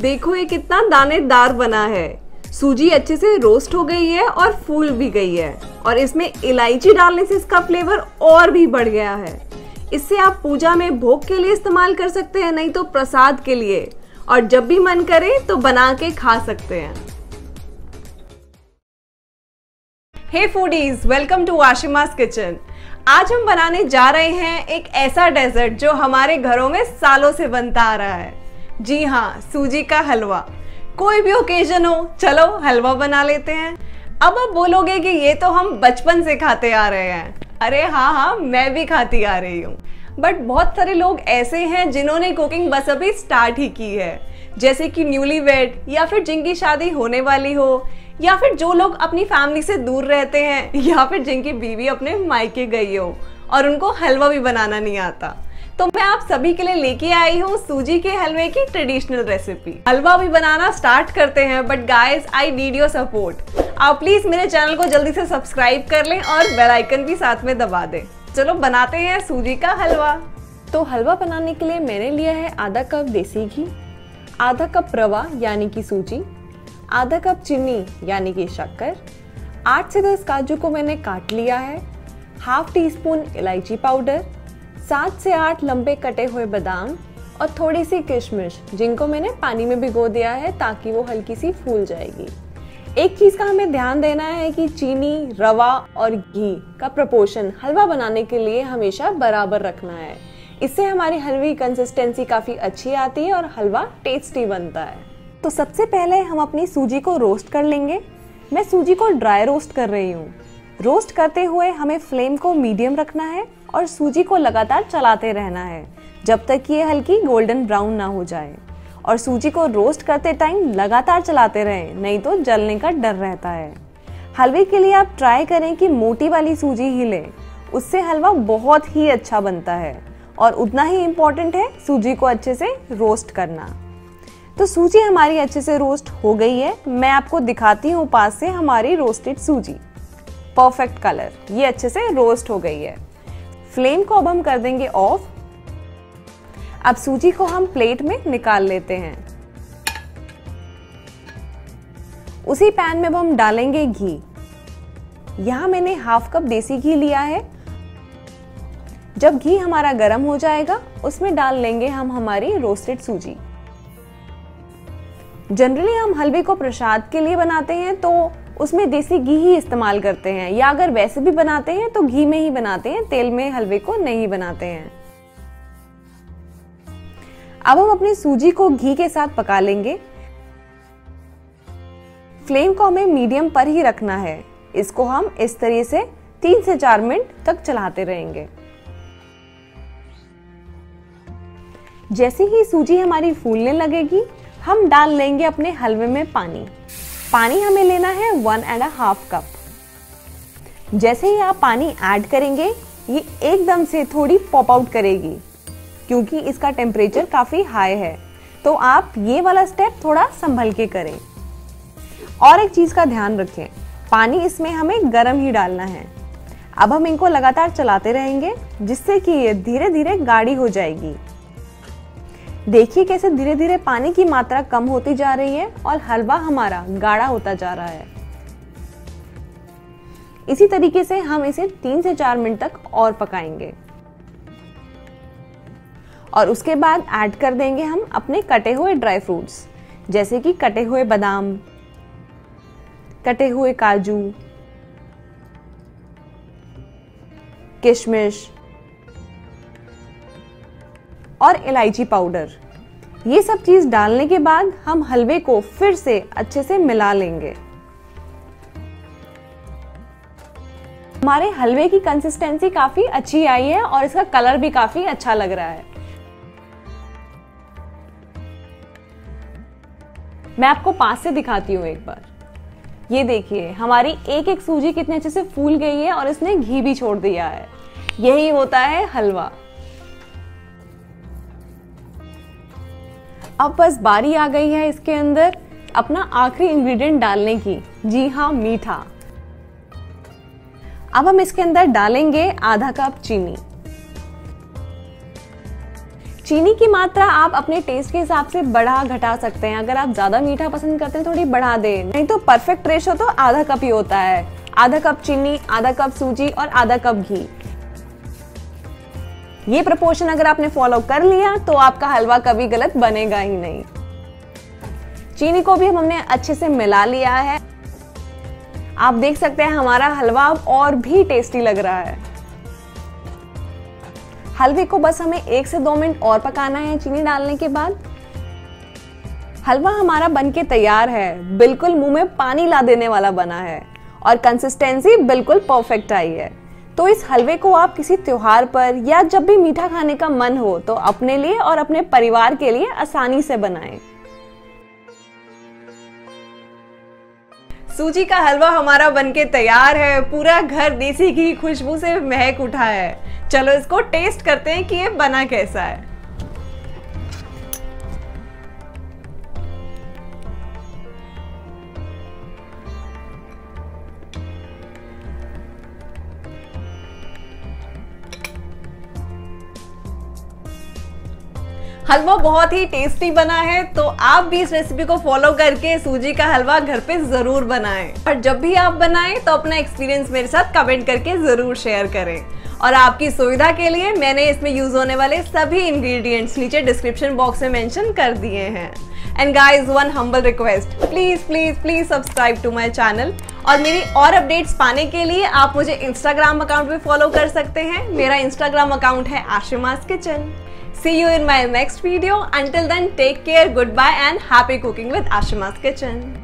देखो ये कितना दानेदार बना है। सूजी अच्छे से रोस्ट हो गई है और फूल भी गई है और इसमें इलायची डालने से इसका फ्लेवर और भी बढ़ गया है। इससे आप पूजा में भोग के लिए इस्तेमाल कर सकते हैं, नहीं तो प्रसाद के लिए, और जब भी मन करे तो बना के खा सकते हैं। Hey foodies, welcome to Ashima's kitchen. आज हम बनाने जा रहे हैं एक ऐसा डेजर्ट जो हमारे घरों में सालों से बनता आ रहा है। जी हाँ, सूजी का हलवा। कोई भी ओकेजन हो, चलो हलवा बना लेते हैं। अब आप बोलोगे कि ये तो हम बचपन से खाते आ रहे हैं। अरे हाँ, मैं भी खाती आ रही हूँ, बट बहुत सारे लोग ऐसे हैं जिन्होंने कुकिंग बस अभी स्टार्ट ही की है, जैसे कि न्यूली वेड, या फिर जिनकी शादी होने वाली हो, या फिर जो लोग अपनी फैमिली से दूर रहते हैं, या फिर जिनकी बीवी अपने मायके गई हो और उनको हलवा भी बनाना नहीं आता। तो मैं आप सभी के लिए लेके आई हूँ सूजी के हलवे की ट्रेडिशनल रेसिपी। हलवा भी बनाना स्टार्ट करते हैं, but guys I need your support. आप प्लीज मेरे चैनल को जल्दी से सब्सक्राइब कर लें और बेल आइकन भी साथ में दबा दें। चलो बनाते हैं सूजी का हलवा। तो हलवा बनाने के लिए मैंने लिया है आधा कप देसी घी, आधा कप रवा यानी कि सूजी, आधा कप चीनी यानी कि शक्कर, 8 से 10 काजू को मैंने काट लिया है, हाफ टी स्पून इलायची पाउडर, 7 से 8 लंबे कटे हुए बादाम और थोड़ी सी किशमिश, जिनको मैंने पानी में भिगो दिया है ताकि वो हल्की सी फूल जाएगी। एक चीज का हमें ध्यान देना है कि चीनी, रवा और घी का प्रोपोर्शन हलवा बनाने के लिए हमेशा बराबर रखना है। इससे हमारी हलवे की कंसिस्टेंसी काफी अच्छी आती है और हलवा टेस्टी बनता है। तो सबसे पहले हम अपनी सूजी को रोस्ट कर लेंगे। मैं सूजी को ड्राई रोस्ट कर रही हूँ। रोस्ट करते हुए हमें फ्लेम को मीडियम रखना है और सूजी को लगातार चलाते रहना है जब तक कि ये हल्की गोल्डन ब्राउन ना हो जाए। और सूजी को रोस्ट करते टाइम लगातार चलाते रहें, नहीं तो जलने का डर रहता है। हलवे के लिए आप ट्राई करें कि मोटी वाली सूजी ही लें, उससे हलवा बहुत ही अच्छा बनता है। और उतना ही इम्पोर्टेंट है सूजी को अच्छे से रोस्ट करना। तो सूजी हमारी अच्छे से रोस्ट हो गई है। मैं आपको दिखाती हूँ पास से हमारी रोस्टेड सूजी। परफेक्ट कलर, ये अच्छे से रोस्ट हो गई है। फ्लेम को अब हम कर देंगे ऑफ। अब सूजी को हम प्लेट में निकाल लेते हैं। उसी पैन में अब हम डालेंगे घी। यहाँ मैंने हाफ कप देसी घी लिया है। जब घी हमारा गर्म हो जाएगा, उसमें डाल लेंगे हम हमारी रोस्टेड सूजी। जनरली हम हलवे को प्रसाद के लिए बनाते हैं तो उसमें देसी घी ही इस्तेमाल करते हैं, या अगर वैसे भी बनाते हैं तो घी में ही बनाते हैं, तेल में हलवे को नहीं बनाते हैं। अब हम अपनी सूजी को घी के साथ पका लेंगे। फ्लेम को हमें मीडियम पर ही रखना है। इसको हम इस तरीके से 3 से 4 मिनट तक चलाते रहेंगे। जैसे ही सूजी हमारी फूलने लगेगी, हम डाल लेंगे अपने हलवे में पानी। पानी हमें लेना है 1.5 कप। जैसे ही आप पानी ऐड करेंगे, ये एकदम से थोड़ी पॉप आउट करेगी, क्योंकि इसका टेम्परेचर काफ़ी हाई है। तो आप ये वाला स्टेप थोड़ा संभल के करें। और एक चीज़ का ध्यान रखें, पानी इसमें हमें गर्म ही डालना है। अब हम इनको लगातार चलाते रहेंगे, जिससे कि ये धीरे धीरे गाढ़ी हो जाएगी। देखिए कैसे धीरे धीरे पानी की मात्रा कम होती जा रही है और हलवा हमारा गाढ़ा होता जा रहा है। इसी तरीके से हम इसे 3 से 4 मिनट तक और पकाएंगे। और उसके बाद ऐड कर देंगे हम अपने कटे हुए ड्राई फ्रूट्स, जैसे कि कटे हुए बादाम, कटे हुए काजू, किशमिश और इलायची पाउडर। ये सब चीज डालने के बाद हम हलवे को फिर से अच्छे से मिला लेंगे। हमारे हलवे की कंसिस्टेंसी काफी अच्छी आई है और इसका कलर भी काफी अच्छा लग रहा है। मैं आपको पास से दिखाती हूँ एक बार। ये देखिए हमारी एक एक सूजी कितने अच्छे से फूल गई है और इसने घी भी छोड़ दिया है। यही होता है हलवा। अब बस बारी आ गई है इसके अंदर अपना आखिरी इंग्रेडिएंट डालने की। जी हाँ, मीठा। अब हम इसके अंदर डालेंगे आधा कप चीनी। चीनी की मात्रा आप अपने टेस्ट के हिसाब से बढ़ा घटा सकते हैं। अगर आप ज़्यादा मीठा पसंद करते हैं थोड़ी बढ़ा दें, नहीं तो परफेक्ट रेशो तो आधा कप ही होता है। आधा कप चीनी, आधा कप सूजी और आधा कप घी। ये प्रपोर्शन अगर आपने फॉलो कर लिया तो आपका हलवा कभी गलत बनेगा ही नहीं। चीनी को भी हमने अच्छे से मिला लिया है। आप देख सकते हैं हमारा हलवा अब और भी टेस्टी लग रहा है। हलवे को बस हमें 1 से 2 मिनट और पकाना है चीनी डालने के बाद। हलवा हमारा बनके तैयार है। बिल्कुल मुंह में पानी ला देने वाला बना है और कंसिस्टेंसी बिल्कुल परफेक्ट आई है। तो इस हलवे को आप किसी त्योहार पर या जब भी मीठा खाने का मन हो तो अपने लिए और अपने परिवार के लिए आसानी से बनाएं। सूजी का हलवा हमारा बनके तैयार है। पूरा घर देसी घी खुशबू से महक उठा है। चलो इसको टेस्ट करते हैं कि ये बना कैसा है। हलवा बहुत ही टेस्टी बना है, तो आप भी इस रेसिपी को फॉलो करके सूजी का हलवा घर पे जरूर बनाएं। और जब भी आप बनाएं तो अपना एक्सपीरियंस मेरे साथ कमेंट करके जरूर शेयर करें। और आपकी सुविधा के लिए मैंने इसमें यूज होने वाले सभी इंग्रेडिएंट्स नीचे डिस्क्रिप्शन बॉक्स में मेंशन कर दिए हैं। And guys, one humble request, please please please subscribe to my channel. और मेरी और अपडेट्स पाने के लिए आप मुझे इंस्टाग्राम अकाउंट पे फॉलो कर सकते हैं। मेरा इंस्टाग्राम अकाउंट है Ashima's kitchen. See you in my next video. Until then, take care, goodbye and happy cooking with Ashima's Kitchen.